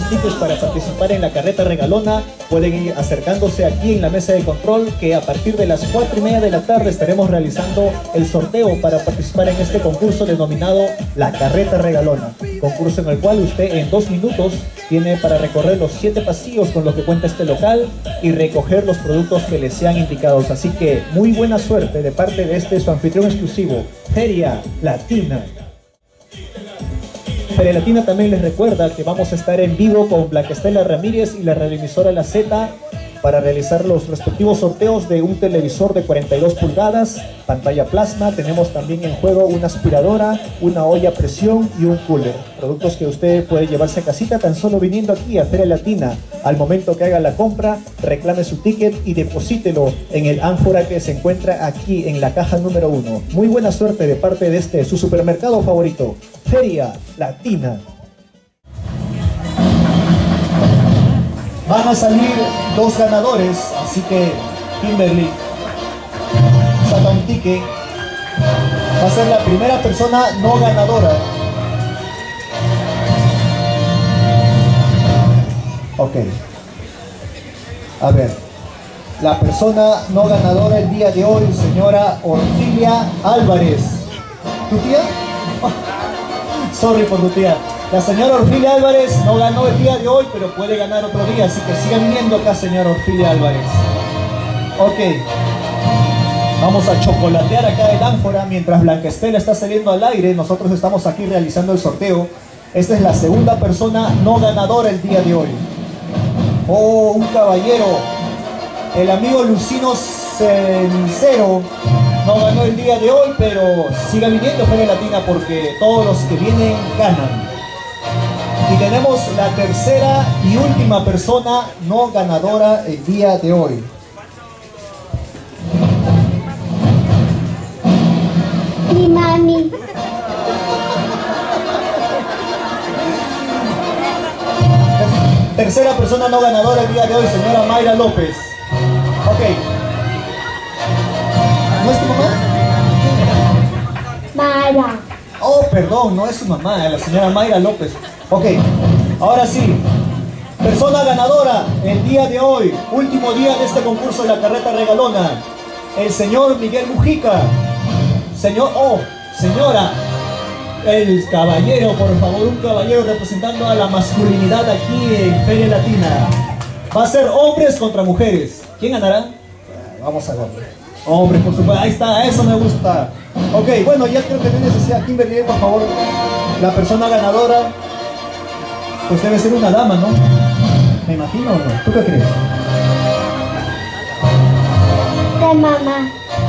tickets para participar en la carreta regalona, pueden ir acercándose aquí en la mesa de control, que a partir de las 4:30 de la tarde estaremos realizando el sorteo para participar en este concurso denominado la carreta regalona. Concurso en el cual usted en 2 minutos tiene para recorrer los 7 pasillos con los que cuenta este local y recoger los productos que les sean indicados. Así que muy buena suerte de parte de este su anfitrión exclusivo, Feria Latina. Feria Latina también les recuerda que vamos a estar en vivo con Blanca Estela Ramírez y la radioemisora La Z para realizar los respectivos sorteos de un televisor de 42 pulgadas, pantalla plasma. Tenemos también en juego una aspiradora, una olla a presión y un cooler. Productos que usted puede llevarse a casita tan solo viniendo aquí a Feria Latina. Al momento que haga la compra, reclame su ticket y deposítelo en el ánfora que se encuentra aquí en la caja número 1. Muy buena suerte de parte de este, su supermercado favorito, Feria Latina. Van a salir 2 ganadores, así que Kimberly saca un ticket. Va a ser la primera persona no ganadora. Ok. A ver. La persona no ganadora el día de hoy, señora Orfilia Álvarez. ¿Tu tía? Sorry por tu tía. La señora Orfilia Álvarez no ganó el día de hoy, pero puede ganar otro día, así que siga viniendo acá, señora Orfilia Álvarez. Ok. Vamos a chocolatear acá el ánfora mientras Blanca Estela está saliendo al aire. Nosotros estamos aquí realizando el sorteo. Esta es la segunda persona no ganadora el día de hoy. Oh, un caballero. El amigo Lucino Cenicero no ganó el día de hoy, pero siga viniendo Feria Latina porque todos los que vienen ganan. Y tenemos la tercera y última persona no ganadora el día de hoy. Mi mami. Tercera persona no ganadora el día de hoy, señora Mayra López. Ok. ¿No es tu mamá? Mara. Oh, perdón, no es su mamá, es la señora Mayra López. Ok, ahora sí. Persona ganadora el día de hoy, último día de este concurso de la carreta regalona. El señor Miguel Mujica. Señora. El caballero, por favor, un caballero representando a la masculinidad aquí en Feria Latina. Va a ser hombres contra mujeres. ¿Quién ganará? Vamos a ver. Hombres, por supuesto. Ahí está, eso me gusta. Ok, bueno, ya creo que no hay necesidad. Kimberly, por favor, la persona ganadora, pues debe ser una dama, ¿no? Me imagino, ¿o no? ¿Tú qué crees? De mamá.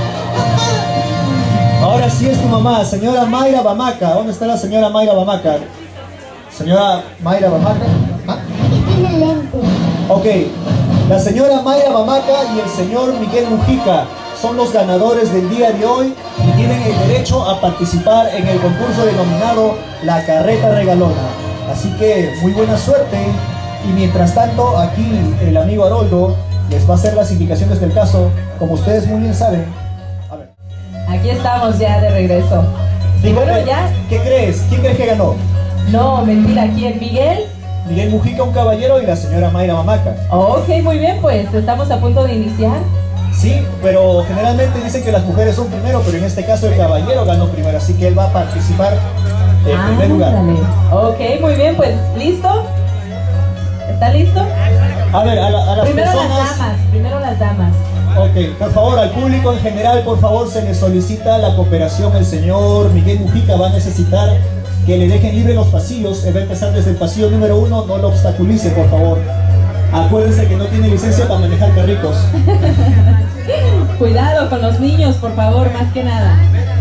Ahora sí es tu mamá, señora Mayra Bamaca. ¿Dónde está la señora Mayra Bamaca? Señora Mayra Bamaca. ¿Ah? Y tiene lente. Ok, la señora Mayra Bamaca y el señor Miguel Mujica son los ganadores del día de hoy y tienen el derecho a participar en el concurso denominado la carreta regalona. Así que muy buena suerte. Y mientras tanto, aquí el amigo Haroldo les va a hacer las indicaciones del caso, como ustedes muy bien saben. A ver. Aquí estamos ya de regreso. Y bueno, ya. ¿Qué crees? ¿Quién crees que ganó? No, mentira, ¿quién? ¿Miguel? Miguel Mujica, un caballero, y la señora Mayra Bamaca. Ok, muy bien, pues estamos a punto de iniciar. Sí, pero generalmente dicen que las mujeres son primero, pero en este caso el caballero ganó primero, así que él va a participar en primer lugar. Dale. Ok, muy bien, pues, ¿listo? ¿Está listo? A ver, a las Primero personas... las damas, primero las damas. Ok, por favor, al público en general, por favor, se le solicita la cooperación. El señor Miguel Mujica va a necesitar que le dejen libre los pasillos. Él va a empezar desde el pasillo número 1, no lo obstaculice, por favor. Acuérdense que no tiene licencia para manejar carritos. Cuidado con los niños, por favor, más que nada.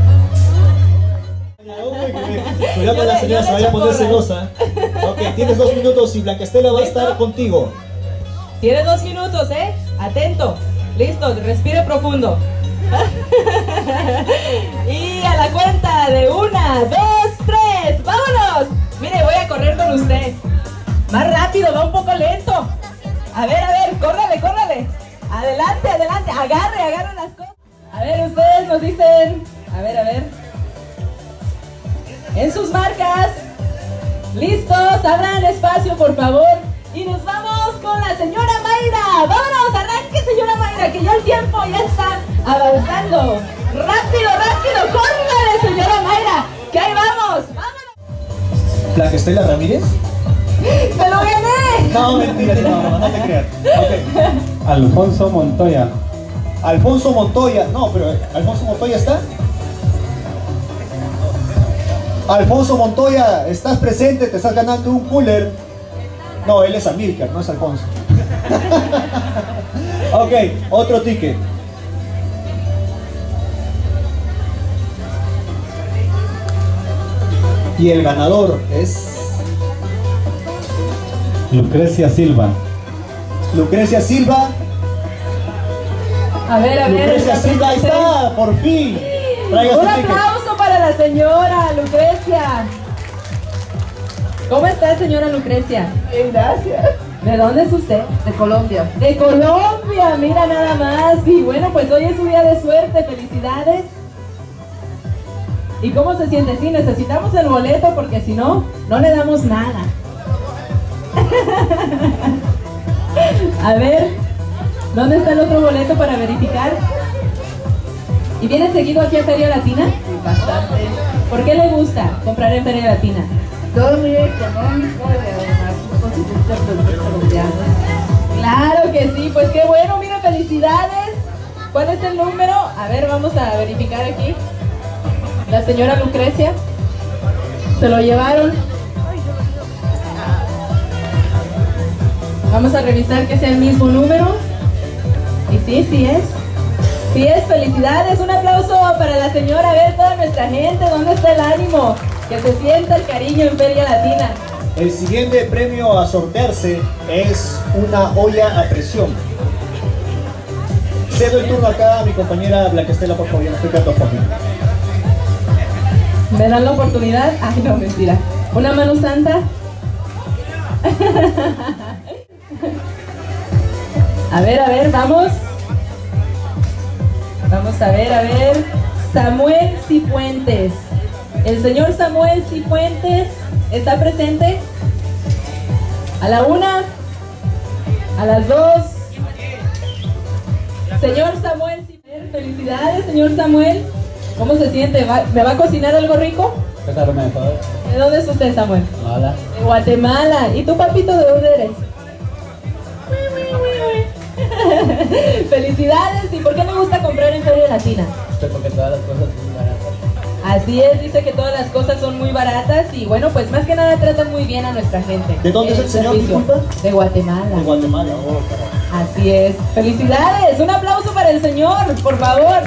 Cuidado con la señora, se vaya a poner celosa. Ok, tienes 2 minutos y Blanca Estela va a estar contigo. Tienes 2 minutos, ¿eh? Atento. Listo, respire profundo. Y a la cuenta de 1, 2, 3, ¡vámonos! Mire, voy a correr con usted. Más rápido, va un poco lento. A ver, córrale, córrale. Adelante, adelante, agarre las cosas. A ver, ustedes nos dicen. A ver. En sus marcas. Listos, abran espacio, por favor. Y nos vamos con la señora Mayra. ¡Vámonos! ¡Arranque, señora Mayra! Que ya el tiempo ya está avanzando. ¡Rápido, rápido! ¡Córrale, señora Mayra! ¡Que ahí vamos! ¡Vámonos! ¿Blanca Estela Ramírez? ¡Me lo gané! No, mentira, no te creas. Ok. Alfonso Montoya. Alfonso Montoya. No, pero ¿Alfonso Montoya está? Alfonso Montoya, estás presente, te estás ganando un cooler. No, él es Amílcar, no es Alfonso. Ok, otro ticket. Y el ganador es Lucrecia Silva. Lucrecia Silva. A ver, Lucrecia Silva, ahí está, por fin. Traiga Un su ticket. aplauso para la señora Lucrecia. ¿Cómo está, señora Lucrecia? Bien, gracias. ¿De dónde es usted? De Colombia. De Colombia, mira nada más. Y bueno, pues hoy es su día de suerte, felicidades. ¿Y cómo se siente? Sí, necesitamos el boleto porque si no, no le damos nada. A ver, ¿dónde está el otro boleto para verificar? ¿Y viene seguido aquí a Feria Latina? Bastante. ¿Por qué le gusta comprar en Feria Latina? Todo muy económico y además un concepto de productos colombianos. Claro que sí, pues qué bueno, mira, felicidades. ¿Cuál es el número? A ver, vamos a verificar aquí. La señora Lucrecia. Se lo llevaron. Vamos a revisar que sea el mismo número. Y sí, sí es. Sí es, felicidades. Un aplauso para la señora. A ver, toda nuestra gente, ¿dónde está el ánimo? Que se sienta el cariño en Feria Latina. El siguiente premio a sortearse es una olla a presión. Cedo el turno acá a mi compañera Blanca Estela, por favor, yo no estoy quedando conmigo. ¿Me dan la oportunidad? Ay, no, mentira. ¿Una mano santa? A ver, vamos. Vamos a ver. Samuel Cifuentes. El señor Samuel Cifuentes está presente. A la 1, a las 2. Señor Samuel Cifuentes, felicidades, señor Samuel. ¿Cómo se siente? ¿Me va a cocinar algo rico? ¿De dónde es usted, Samuel? Hola. De Guatemala. ¿Y tú, papito, de dónde eres? Felicidades. ¿Y por qué me gusta comprar en Feria Latina? Porque todas las cosas son baratas. Así es, dice que todas las cosas son muy baratas y bueno, pues más que nada tratan muy bien a nuestra gente. ¿De dónde es el señor, servicio. disculpa? De Guatemala. De Guatemala, oh, caray. Así es. ¡Felicidades! Un aplauso para el señor, por favor.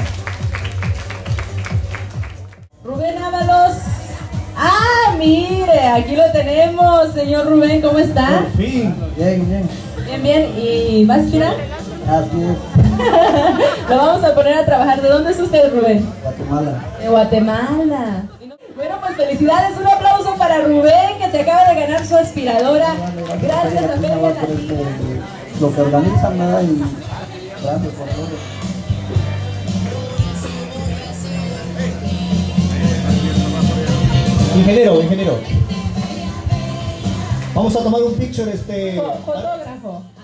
Rubén Ábalos. ¡Ah, mire! Aquí lo tenemos, señor Rubén, ¿cómo está? Por fin. Bien. Bien, bien. ¿Y vas a aspirar? Así es. Lo vamos a poner a trabajar. ¿De dónde es usted, Rubén? Guatemala. De Guatemala. Bueno, pues felicidades, un aplauso para Rubén, que se acaba de ganar su aspiradora. Gracias a Feria Latina. Lo que organizan, nada, y gracias por todo. Ingeniero. Vamos a tomar un picture, Fotógrafo.